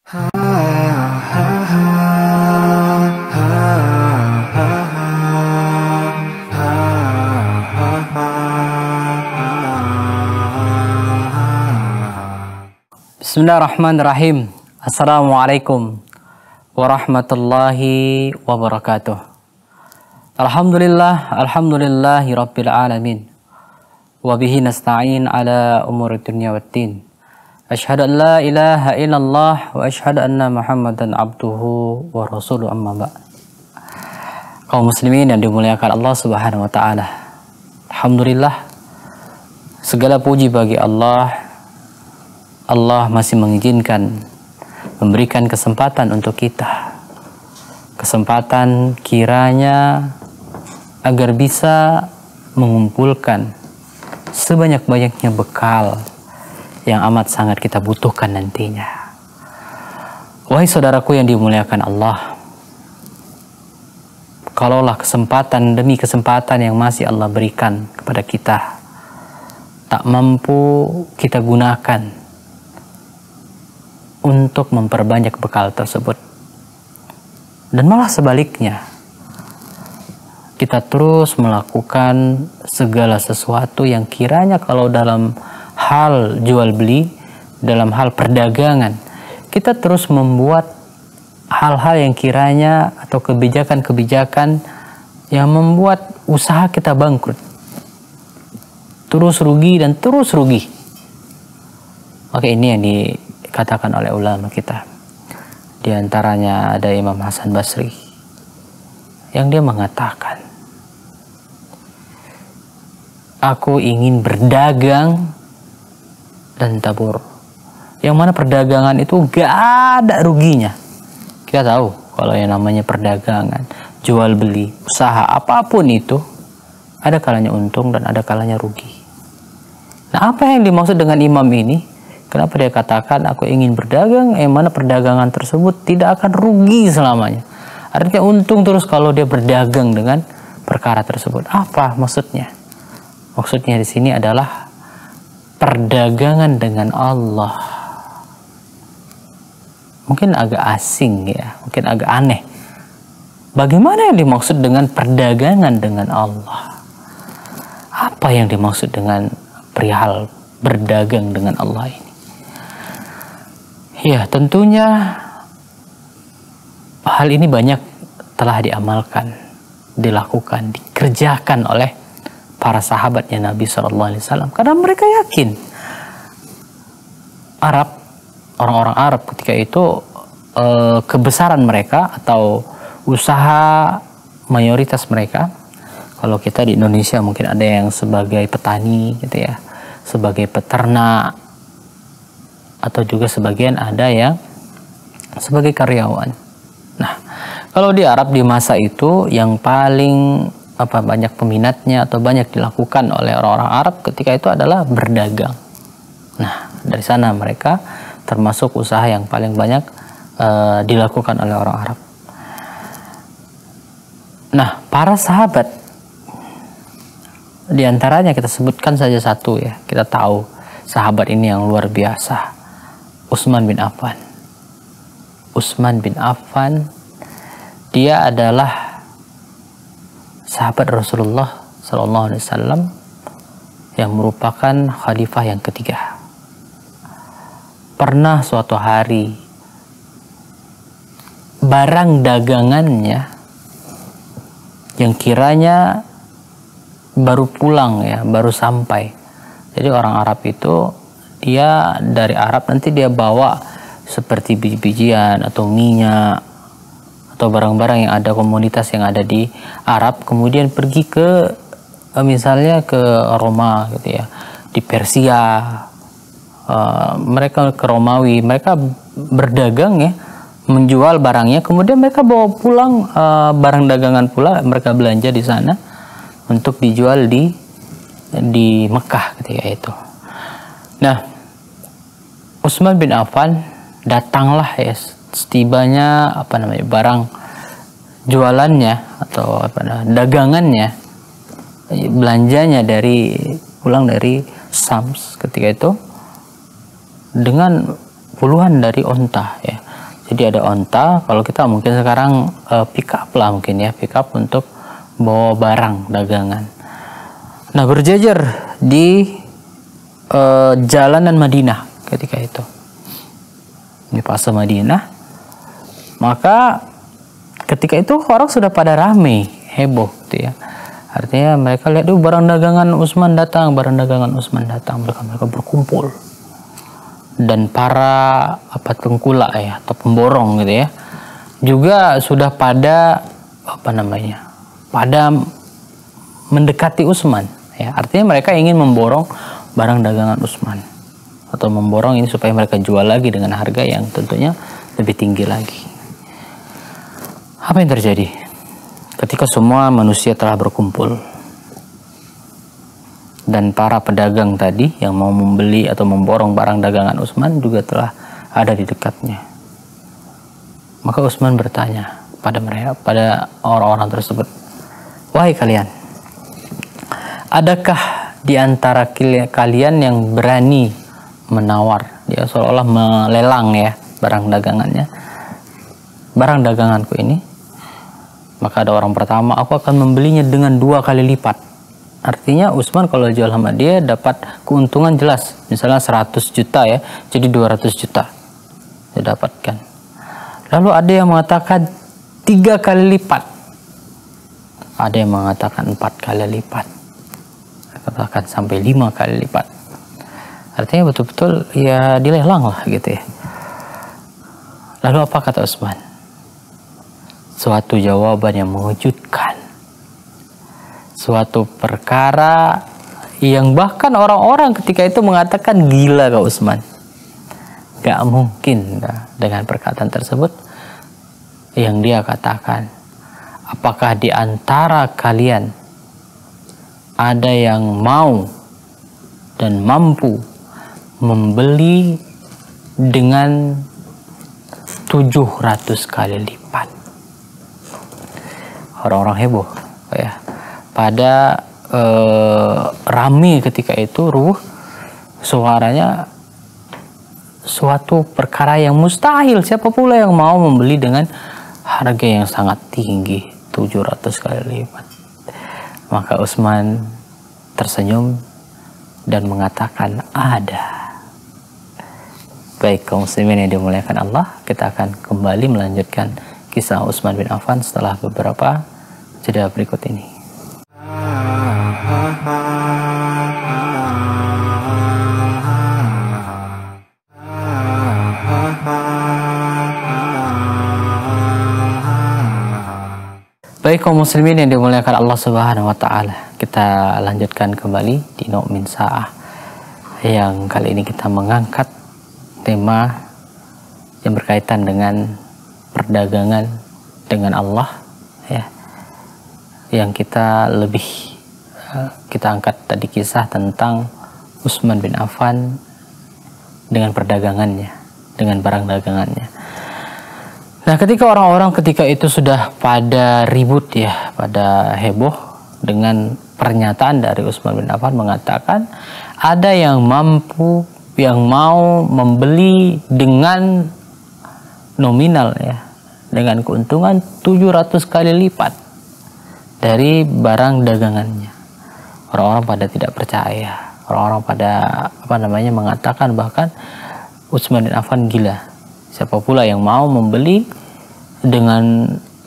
Bismillahirrahmanirrahim. Assalamualaikum warahmatullahi wabarakatuh. Alhamdulillahi rabbil alamin. Wabihi nasta'in ala umuri dunya waddin. Asyhadu an la ilaha illallah wa asyhadu anna Muhammadan abduhu wa rasuluhu, amma ba'd. Kaum muslimin yang dimuliakan Allah Subhanahu wa taala. Alhamdulillah, segala puji bagi Allah. Allah masih mengizinkan, memberikan kesempatan untuk kita. Kesempatan kiranya agar bisa mengumpulkan sebanyak-banyaknya bekal yang amat sangat kita butuhkan nantinya. Wahai saudaraku yang dimuliakan Allah, kalaulah kesempatan demi kesempatan yang masih Allah berikan kepada kita tak mampu kita gunakan untuk memperbanyak bekal tersebut, dan malah sebaliknya kita terus melakukan segala sesuatu yang kiranya kalau dalam hal jual beli, dalam hal perdagangan, kita terus membuat hal-hal yang kiranya atau kebijakan-kebijakan yang membuat usaha kita bangkrut, terus rugi dan terus rugi. Oke, ini yang dikatakan oleh ulama kita. Di antaranya ada Imam Hasan Basri yang dia mengatakan, aku ingin berdagang dan tabur, yang mana perdagangan itu gak ada ruginya. Kita tahu kalau yang namanya perdagangan, jual beli, usaha apapun itu ada kalanya untung dan ada kalanya rugi. Nah, apa yang dimaksud dengan imam ini? Kenapa dia katakan aku ingin berdagang, yang mana perdagangan tersebut tidak akan rugi selamanya? Artinya untung terus kalau dia berdagang dengan perkara tersebut. Apa maksudnya? Maksudnya di sini adalah perdagangan dengan Allah. Mungkin agak asing ya, mungkin agak aneh. Bagaimana yang dimaksud dengan perdagangan dengan Allah? Apa yang dimaksud dengan perihal berdagang dengan Allah ini? Ya, tentunya hal ini banyak telah diamalkan, dilakukan, dikerjakan oleh para sahabatnya Nabi SAW, karena mereka yakin orang-orang Arab ketika itu kebesaran mereka atau usaha mayoritas mereka, kalau kita di Indonesia mungkin ada yang sebagai petani gitu ya, sebagai peternak, atau juga sebagian ada yang sebagai karyawan. Nah, kalau di Arab di masa itu yang paling banyak peminatnya atau banyak dilakukan oleh orang-orang Arab ketika itu adalah berdagang. Nah, dari sana mereka termasuk usaha yang paling banyak dilakukan oleh orang Arab. Nah, para sahabat, diantaranya kita sebutkan saja satu ya, kita tahu sahabat ini yang luar biasa, Utsman bin Affan. Utsman bin Affan, dia adalah sahabat Rasulullah SAW yang merupakan khalifah yang ketiga. Pernah suatu hari barang dagangannya yang kiranya baru pulang ya, baru sampai. Jadi orang Arab itu dia dari Arab nanti dia bawa seperti biji-bijian atau minyak atau barang-barang yang ada, komoditas yang ada di Arab, kemudian pergi ke misalnya ke Roma gitu ya, di Persia, mereka ke Romawi, mereka berdagang ya, menjual barangnya, kemudian mereka bawa pulang barang dagangan pula, mereka belanja di sana untuk dijual di Mekah ketika itu. Nah, Utsman bin Affan datanglah ya, setibanya barang jualannya atau dagangannya, belanjanya pulang dari Syams ketika itu dengan puluhan dari onta ya, Jadi ada onta, kalau kita mungkin sekarang pick up lah mungkin ya, pick up untuk bawa barang dagangan. Nah, berjejer di jalanan Madinah ketika itu, di fase Madinah. Maka ketika itu orang sudah pada rame, heboh gitu ya. Artinya mereka lihat barang dagangan Utsman datang, barang dagangan Utsman datang, mereka berkumpul. Dan para tengkulak ya, atau pemborong gitu ya, juga sudah pada pada mendekati Utsman ya. Artinya mereka ingin memborong barang dagangan Utsman, atau memborong ini supaya mereka jual lagi dengan harga yang tentunya lebih tinggi lagi. Apa yang terjadi ketika semua manusia telah berkumpul dan para pedagang tadi yang mau membeli atau memborong barang dagangan Utsman juga telah ada di dekatnya? Maka Utsman bertanya pada mereka, pada orang-orang tersebut, "Wahai kalian, adakah di antara kalian yang berani menawar?" Dia seolah-olah melelang ya barang dagangannya, barang daganganku ini. Maka ada orang pertama, "Aku akan membelinya dengan 2 kali lipat." Artinya Utsman kalau jual sama dia dapat keuntungan jelas. Misalnya 100 juta ya, jadi 200 juta dia dapatkan. Lalu ada yang mengatakan 3 kali lipat, ada yang mengatakan 4 kali lipat, katakan sampai 5 kali lipat. Artinya betul-betul ya dilelang lah gitu ya. Lalu apa kata Utsman? Suatu jawaban yang mengejutkan, suatu perkara yang bahkan orang-orang ketika itu mengatakan, "Gila kau Utsman, gak mungkin." Dengan perkataan tersebut yang dia katakan, "Apakah di antara kalian ada yang mau dan mampu membeli dengan 700 kali lipat?" Orang-orang heboh ya. Pada rame ketika itu, suaranya suatu perkara yang mustahil. Siapa pula yang mau membeli dengan harga yang sangat tinggi, 700 kali lipat? Maka Utsman tersenyum dan mengatakan, "Ada." Baik kaum muslimin yang dimuliakan Allah, kita akan kembali melanjutkan kisah Utsman bin Affan setelah beberapa jeda berikut ini. Baik kaum muslimin yang dimuliakan Allah Subhanahu wa taala, kita lanjutkan kembali di Nu'min Sa'ah, yang kali ini kita mengangkat tema yang berkaitan dengan perdagangan dengan Allah ya. Yang kita angkat tadi kisah tentang Utsman bin Affan dengan perdagangannya, dengan barang dagangannya. Nah, ketika orang-orang ketika itu sudah pada ribut ya, pada heboh dengan pernyataan dari Utsman bin Affan mengatakan ada yang mampu, yang mau membeli dengan nominal ya, dengan keuntungan 700 kali lipat dari barang dagangannya. Orang-orang pada tidak percaya. Orang-orang pada mengatakan bahkan Utsman bin Affan gila. Siapa pula yang mau membeli dengan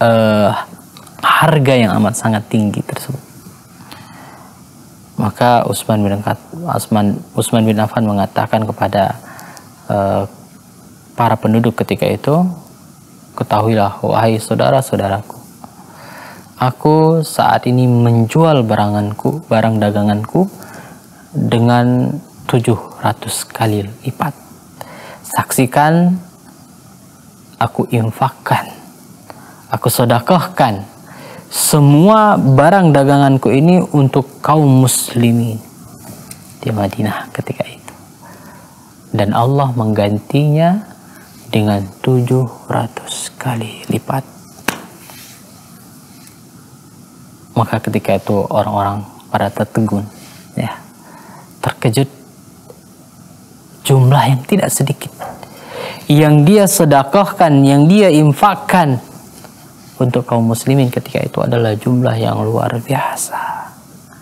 harga yang amat sangat tinggi tersebut? Maka Utsman bin Affan mengatakan kepada para penduduk ketika itu, "Ketahuilah wahai saudara-saudaraku, aku saat ini menjual barang daganganku dengan 700 kali lipat. Saksikan, aku infakkan, aku sedekahkan semua barang daganganku ini untuk kaum muslimin di Madinah ketika itu. Dan Allah menggantinya dengan 700 kali lipat." Maka ketika itu orang-orang pada tertegun ya, terkejut. Jumlah yang tidak sedikit yang dia sedekahkan, yang dia infakkan untuk kaum muslimin ketika itu adalah jumlah yang luar biasa.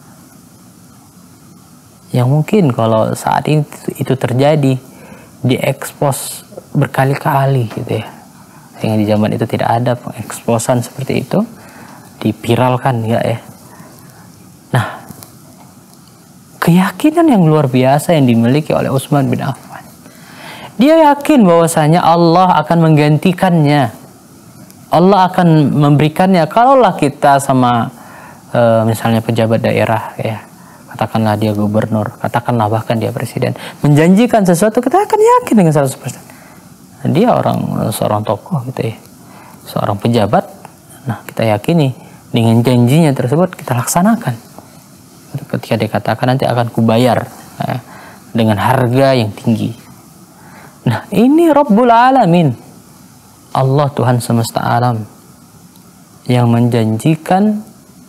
Yang mungkin kalau saat ini itu terjadi, diekspos berkali-kali gitu ya. Yang di zaman itu tidak ada pengeksposan seperti itu, dipiralkan ya. Nah, keyakinan yang luar biasa yang dimiliki oleh Utsman bin Affan. Dia yakin bahwasanya Allah akan menggantikannya. Allah akan memberikannya. Kalaulah kita sama misalnya pejabat daerah ya, katakanlah dia gubernur, katakanlah bahkan dia presiden, menjanjikan sesuatu, kita akan yakin dengan 100%. Dia seorang tokoh gitu ya, seorang pejabat. Nah, kita yakini dengan janjinya tersebut kita laksanakan. Ketika dia katakan nanti akan kubayar dengan harga yang tinggi. Nah, ini Rabbul Alamin, Allah Tuhan semesta alam, yang menjanjikan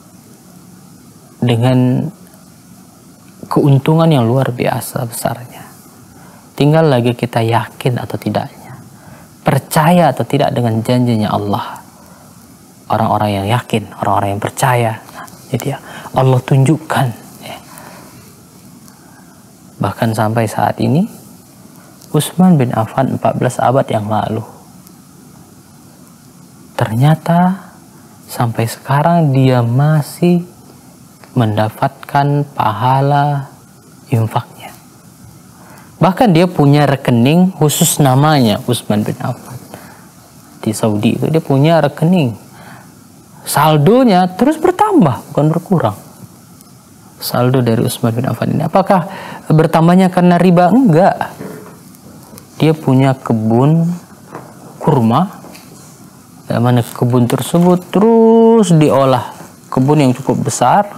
dengan keuntungan yang luar biasa besarnya. Tinggal lagi kita yakin atau tidaknya, percaya atau tidak dengan janjinya Allah. Orang-orang yang yakin, orang-orang yang percaya, nah, jadi Allah tunjukkan ya. Bahkan sampai saat ini Utsman bin Affan 14 abad yang lalu, ternyata sampai sekarang dia masih mendapatkan pahala infaknya. Bahkan dia punya rekening khusus namanya Utsman bin Affan. Di Saudi itu dia punya rekening, saldonya terus bertambah bukan berkurang. Saldo dari Utsman bin Affan ini, apakah bertambahnya karena riba? Enggak. Dia punya kebun kurma, yang mana kebun tersebut terus diolah, kebun yang cukup besar,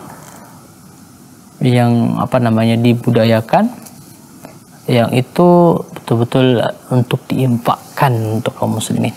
yang dibudayakan, yang itu betul-betul untuk diinfakkan untuk kaum muslimin.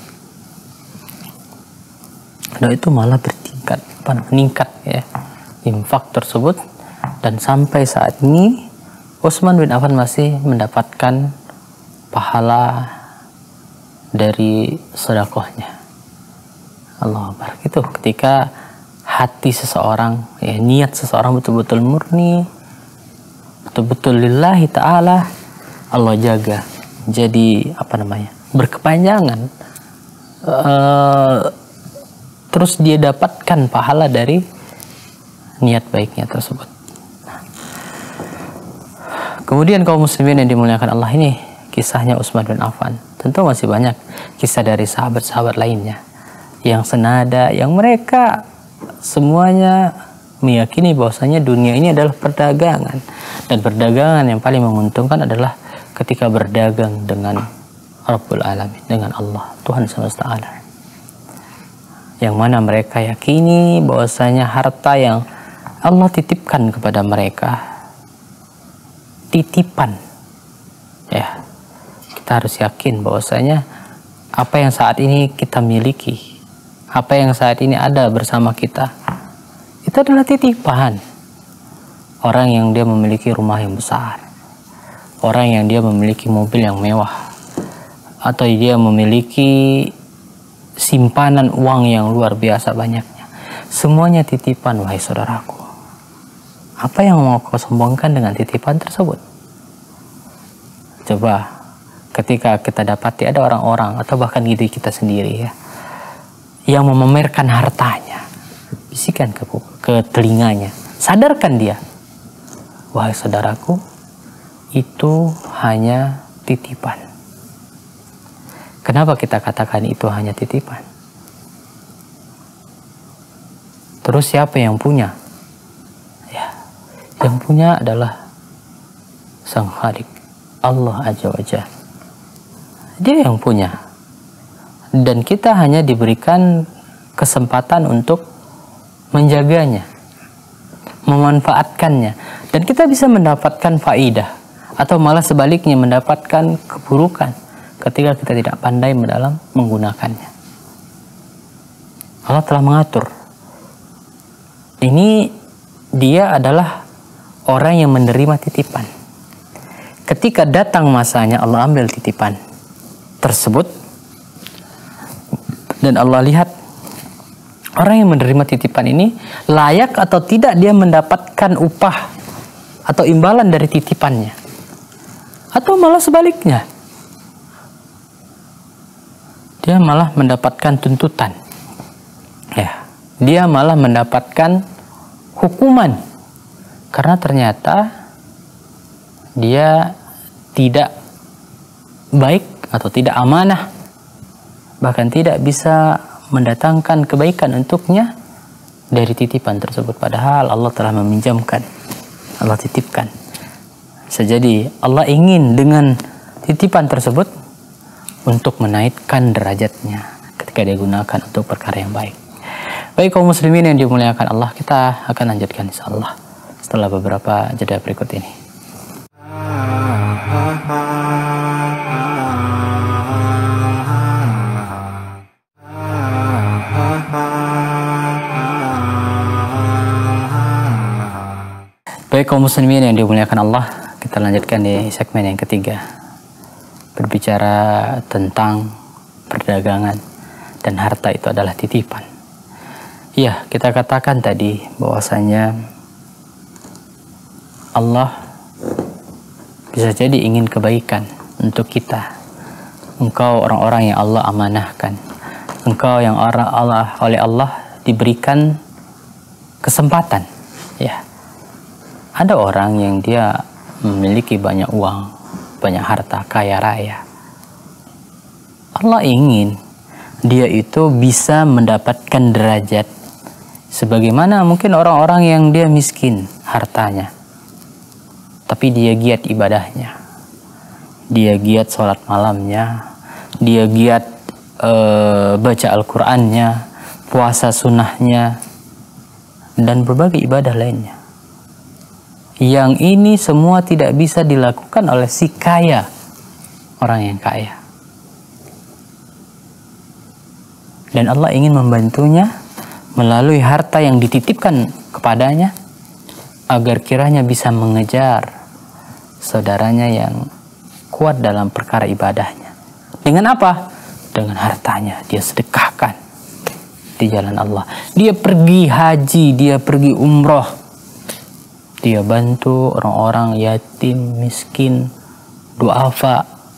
Dan itu malah bertingkat, meningkat ya, infak tersebut. Dan sampai saat ini Utsman bin Affan masih mendapatkan pahala dari sedekahnya. Allah Akbar. Itu ketika hati seseorang, ya, niat seseorang betul-betul murni, betul-betul lillahi ta'ala, Allah jaga. Jadi berkepanjangan. Terus dia dapatkan pahala dari niat baiknya tersebut. Kemudian kaum muslimin yang dimuliakan Allah, ini kisahnya Utsman bin Affan. Tentu masih banyak kisah dari sahabat-sahabat lainnya yang senada, yang mereka semuanya meyakini bahwasanya dunia ini adalah perdagangan, dan perdagangan yang paling menguntungkan adalah ketika berdagang dengan Rabbul Alamin, dengan Allah Tuhan semesta alam, yang mana mereka yakini bahwasanya harta yang Allah titipkan kepada mereka, titipan ya, kita harus yakin bahwasanya apa yang saat ini kita miliki, apa yang saat ini ada bersama kita, itu adalah titipan. Orang yang dia memiliki rumah yang besar, orang yang dia memiliki mobil yang mewah, atau dia memiliki simpanan uang yang luar biasa banyaknya, semuanya titipan, wahai saudaraku. Apa yang mau kau sombongkan dengan titipan tersebut? Coba ketika kita dapati ada orang-orang atau bahkan diri kita sendiri ya, yang memamerkan hartanya, bisikan ke telinganya, sadarkan dia, wahai saudaraku, itu hanya titipan. Kenapa kita katakan itu hanya titipan? Terus siapa yang punya? Ya, yang punya adalah Sang Khalik, Allah Azza wa Jalla. Dia yang punya. Dan kita hanya diberikan kesempatan untuk menjaganya, memanfaatkannya. Dan kita bisa mendapatkan faidah, atau malah sebaliknya mendapatkan keburukan ketika kita tidak pandai dalam menggunakannya. Allah telah mengatur. Ini dia adalah orang yang menerima titipan. Ketika datang masanya, Allah ambil titipan tersebut. Dan Allah lihat orang yang menerima titipan ini layak atau tidak dia mendapatkan upah atau imbalan dari titipannya, atau malah sebaliknya, dia malah mendapatkan tuntutan, ya, dia malah mendapatkan hukuman karena ternyata dia tidak baik atau tidak amanah, bahkan tidak bisa mendatangkan kebaikan untuknya dari titipan tersebut, padahal Allah telah meminjamkan, Allah titipkan. Jadi Allah ingin dengan titipan tersebut untuk menaikkan derajatnya ketika dia gunakan untuk perkara yang baik. Baik kaum muslimin yang dimuliakan Allah, kita akan lanjutkan insyaallah setelah beberapa jeda berikut ini. Baik kaum muslimin yang dimuliakan Allah, kita lanjutkan di segmen yang ketiga, berbicara tentang perdagangan dan harta itu adalah titipan. Ya, kita katakan tadi bahwasanya Allah bisa jadi ingin kebaikan untuk kita. Engkau orang-orang yang Allah amanahkan, engkau yang oleh Allah diberikan kesempatan. Ya, ada orang yang dia memiliki banyak uang, banyak harta, kaya raya. Allah ingin dia itu bisa mendapatkan derajat sebagaimana mungkin orang-orang yang dia miskin hartanya, tapi dia giat ibadahnya, dia giat sholat malamnya, dia giat baca Al-Qur'annya, puasa sunnahnya, dan berbagai ibadah lainnya. Yang ini semua tidak bisa dilakukan oleh si kaya, orang yang kaya. Dan Allah ingin membantunya melalui harta yang dititipkan kepadanya agar kiranya bisa mengejar saudaranya yang kuat dalam perkara ibadahnya. Dengan apa? Dengan hartanya dia sedekahkan di jalan Allah. Dia pergi haji, dia pergi umroh, dia bantu orang-orang yatim, miskin, duafa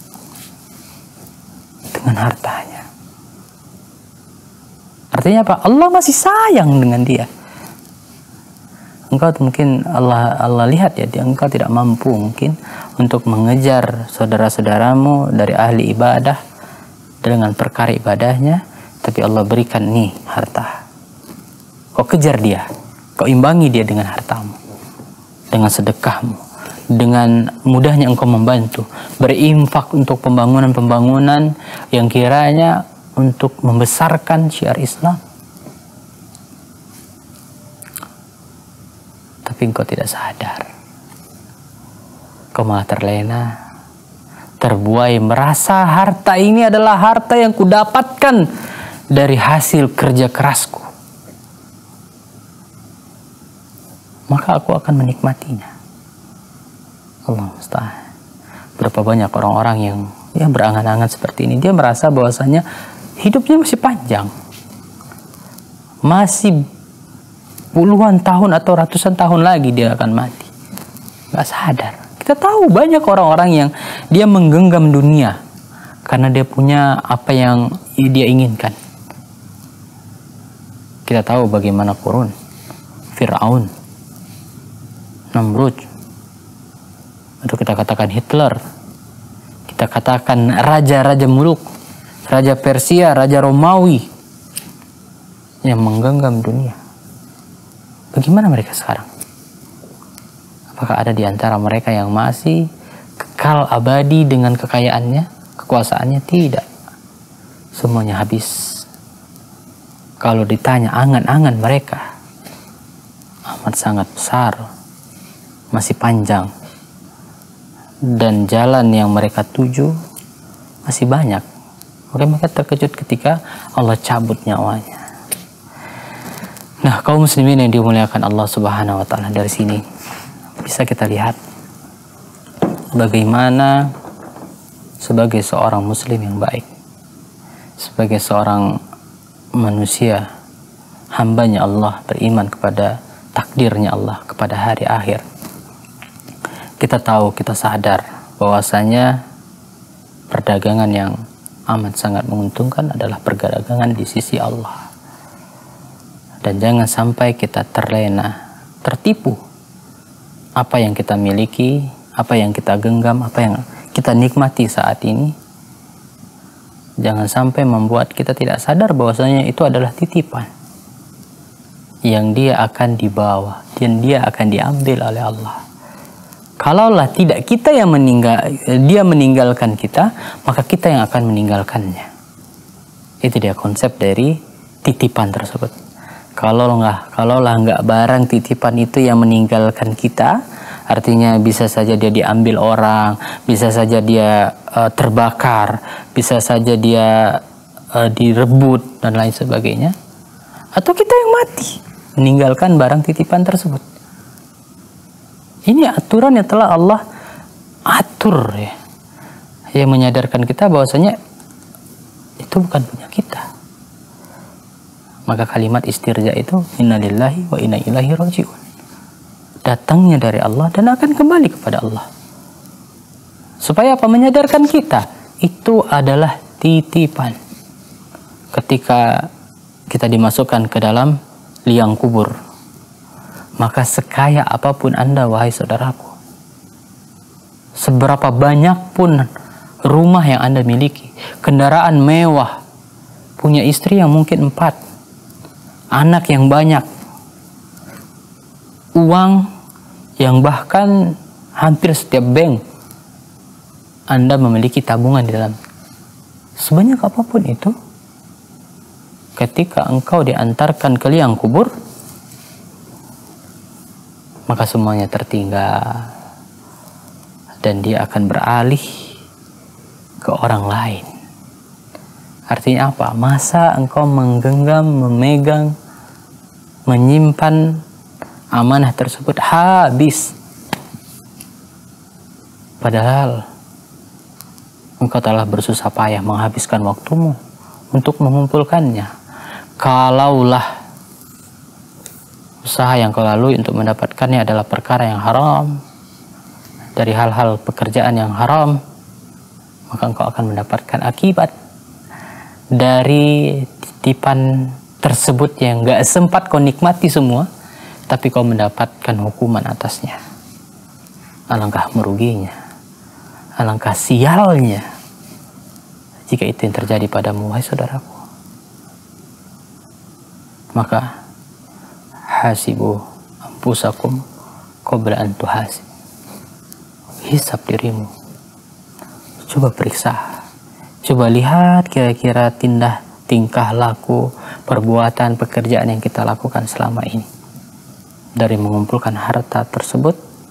dengan hartanya. Artinya apa? Allah masih sayang dengan dia. Engkau mungkin Allah lihat ya, engkau tidak mampu mungkin untuk mengejar saudara-saudaramu dari ahli ibadah dengan perkara ibadahnya, tapi Allah berikan nih harta. Kau kejar dia, kau imbangi dia dengan hartamu, dengan sedekahmu, dengan mudahnya engkau membantu, berinfak untuk pembangunan-pembangunan yang kiranya untuk membesarkan syiar Islam. Tapi engkau tidak sadar, kau malah terlena, terbuai, merasa harta ini adalah harta yang kudapatkan dari hasil kerja kerasku, maka aku akan menikmatinya. Allah musta'an. Berapa banyak orang-orang yang berangan-angan seperti ini. Dia merasa bahwasanya hidupnya masih panjang, masih puluhan tahun atau ratusan tahun lagi dia akan mati. Gak sadar. Kita tahu banyak orang-orang yang dia menggenggam dunia karena dia punya apa yang dia inginkan. Kita tahu bagaimana Qarun, Fir'aun, Namrud, atau kita katakan Hitler, kita katakan raja-raja muluk, raja Persia, raja Romawi yang menggenggam dunia. Bagaimana mereka sekarang? Apakah ada di antara mereka yang masih kekal abadi dengan kekayaannya, kekuasaannya? Tidak. Semuanya habis. Kalau ditanya angan-angan mereka, amat sangat besar, masih panjang, dan jalan yang mereka tuju masih banyak. Maka mereka terkejut ketika Allah cabut nyawanya. Nah, kaum muslimin yang dimuliakan Allah Subhanahu wa taala, dari sini bisa kita lihat bagaimana sebagai seorang muslim yang baik, sebagai seorang manusia hambanya Allah, beriman kepada takdirnya Allah, kepada hari akhir, kita tahu, kita sadar bahwasanya perdagangan yang amat sangat menguntungkan adalah perdagangan di sisi Allah. Dan jangan sampai kita terlena, tertipu. Apa yang kita miliki, apa yang kita genggam, apa yang kita nikmati saat ini, jangan sampai membuat kita tidak sadar bahwasanya itu adalah titipan yang dia akan dibawa dan dia akan diambil oleh Allah. Kalaulah tidak kita yang dia meninggalkan kita, maka kita yang akan meninggalkannya. Itu dia konsep dari titipan tersebut. Kalaulah nggak barang titipan itu yang meninggalkan kita, artinya bisa saja dia diambil orang, bisa saja dia terbakar, bisa saja dia direbut dan lain sebagainya, atau kita yang mati meninggalkan barang titipan tersebut. Ini aturan yang telah Allah atur, ya, yang menyadarkan kita bahwasanya itu bukan punya kita. Maka kalimat istirja itu innalillahi wa inna ilaihi raji'un, datangnya dari Allah dan akan kembali kepada Allah. Supaya apa? Menyadarkan kita itu adalah titipan. Ketika kita dimasukkan ke dalam liang kubur, maka sekaya apapun Anda, wahai saudaraku, seberapa banyak pun rumah yang Anda miliki, kendaraan mewah, punya istri yang mungkin 4, anak yang banyak, uang yang bahkan hampir setiap bank Anda memiliki tabungan di dalam, sebanyak apapun itu, ketika engkau diantarkan ke liang kubur, maka semuanya tertinggal dan dia akan beralih ke orang lain. Artinya apa? Masa engkau menggenggam, memegang, menyimpan amanah tersebut habis, padahal engkau telah bersusah payah menghabiskan waktumu untuk mengumpulkannya. Kalaulah usaha yang kau lalui untuk mendapatkannya adalah perkara yang haram, dari hal-hal pekerjaan yang haram, maka engkau akan mendapatkan akibat dari titipan tersebut yang gak sempat kau nikmati semua, tapi kau mendapatkan hukuman atasnya. Alangkah meruginya, alangkah sialnya jika itu yang terjadi padamu, wahai saudaraku. Maka hasibu anfusakum qabla an tuhasib. Hisab dirimu, coba periksa, coba lihat kira-kira tingkah laku, perbuatan, pekerjaan yang kita lakukan selama ini. Dari mengumpulkan harta tersebut,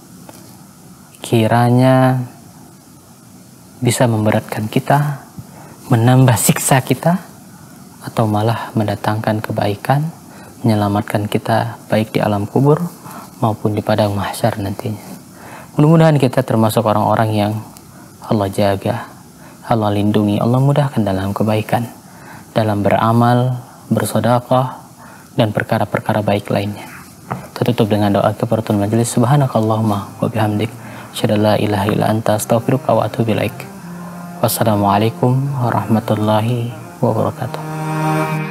kiranya bisa memberatkan kita, menambah siksa kita, atau malah mendatangkan kebaikan, menyelamatkan kita baik di alam kubur maupun di padang mahsyar nantinya. Mudah-mudahan kita termasuk orang-orang yang Allah jaga, Allah lindungi, Allah mudahkan dalam kebaikan, dalam beramal, bersedekah, dan perkara-perkara baik lainnya. Tertutup dengan doa kafaratul majelis. Subhanakallahumma wa bihamdik, asyhadu an la ilaha illa anta, astaghfiruka wa atubu ilaik. Wassalamualaikum warahmatullahi wabarakatuh.